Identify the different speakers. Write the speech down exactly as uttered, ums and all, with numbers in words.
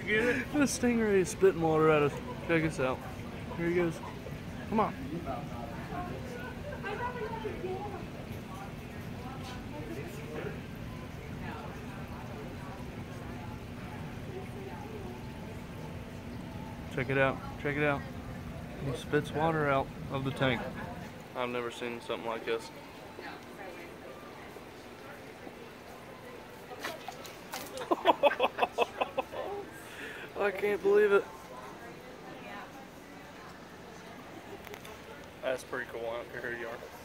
Speaker 1: get it?
Speaker 2: The stingray is spitting water at us. Check us out. Here he goes. Come on. Check it out. Check it out. He spits water out of the tank. I've never seen something like this. I can't believe it. That's pretty cool. Here you are.